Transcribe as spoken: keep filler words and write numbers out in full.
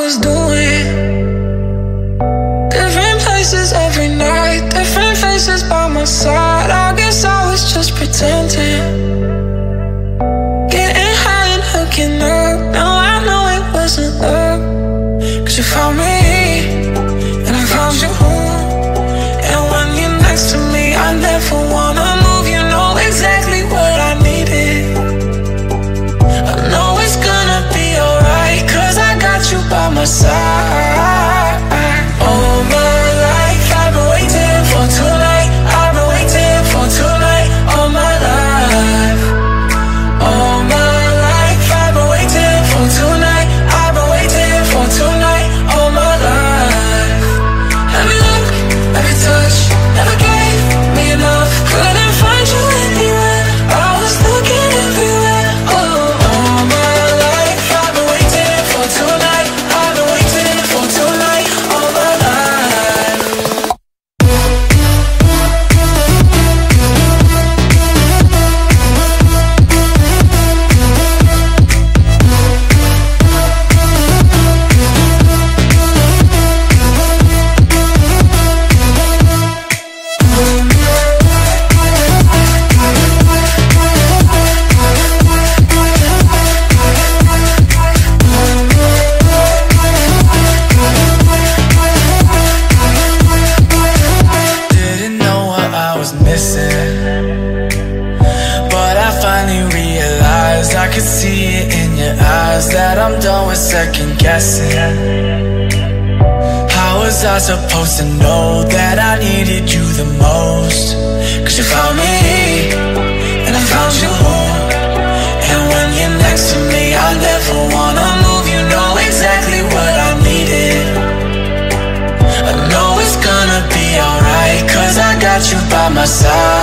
was doing. Different places every night, different faces by my side. I guess I was just pretending. Getting high and hooking up. Now I know it wasn't love. Cause you found me, and I found you. And when you're next to me, I never wanna move. You know exactly what I needed. I know it's gonna be alright, cause I got you by my side. All my life I've been waiting for tonight. I've been waiting for tonight. All my life. All my life I've been waiting for tonight. I've been waiting for tonight. All my life. Every look, every touch, never gave me enough. Couldn't find you anywhere. I was looking everywhere. Oh, all my life I've been waiting for tonight. I've been waiting for tonight. All my life. Didn't know what I was missing, but I finally realized, I could see it in your eyes, that I'm done with second guessing. How was I supposed to know that I needed you the most? Cause you found me, and I found you. And when you're next to me, I never wanna move. You know exactly what I needed. I know it's gonna be alright, cause I got you by my side.